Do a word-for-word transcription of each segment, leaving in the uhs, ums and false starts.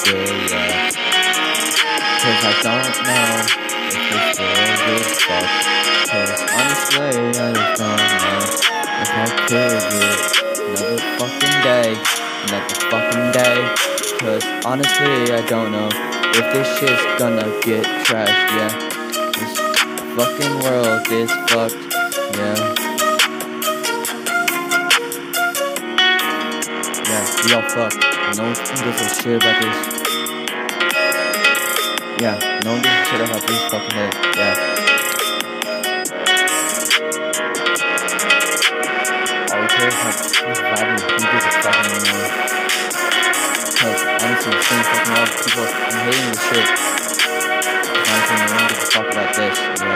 still, yeah. Cause I don't know if this world is fucked. Cause honestly, I just don't know if I could get another fucking day, another fucking day. Cause honestly, I don't know if this shit's gonna get trashed, yeah. This fucking world is fucked, yeah. Yeah, we all fucked. No one gives a shit about this. Yeah, no one gives a shit about this fucking head, yeah. All we care is how we're surviving. Who gives a fuck anymore? Cause honestly, the same fucking lot of people are hating this shit. Cause honestly, no one gives a fuck about this, yeah.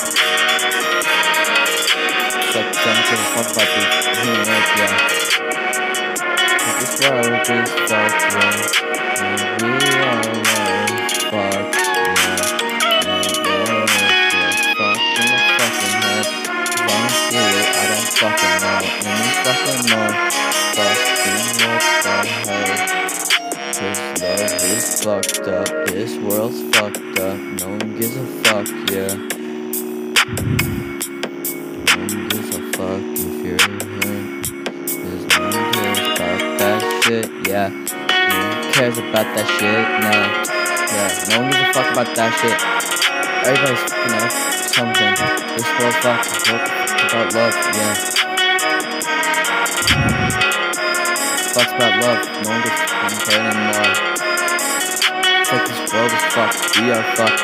It's like, don't give a fuck about this human earth, yeah. Cause this world is fucked, yeah. And we all are fucked, yeah. And the world is fucked in the fucking head. Cause honestly, I don't fucking know any fucking more. Fucking what the hell? Cause love is fucked up. This world's fucked up. No one gives a fuck, yeah. No one gives a fuck if you're hurt. Cause no one cares about that shit, yeah. No one cares about that shit, nah. Yeah, no one gives a fuck about that shit. Everybody's, you know, something. This world fucked is about love, yeah. Fuck's about love. No one gives a fucking care anymore. It's like this world is fucked. We are fucked.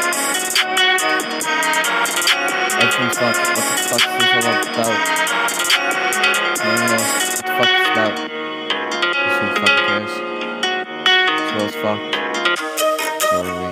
Everything's fucked. What the fuck is this all about? No one knows what the fuck it's about. Because who fucking cares? This world's fucked. So we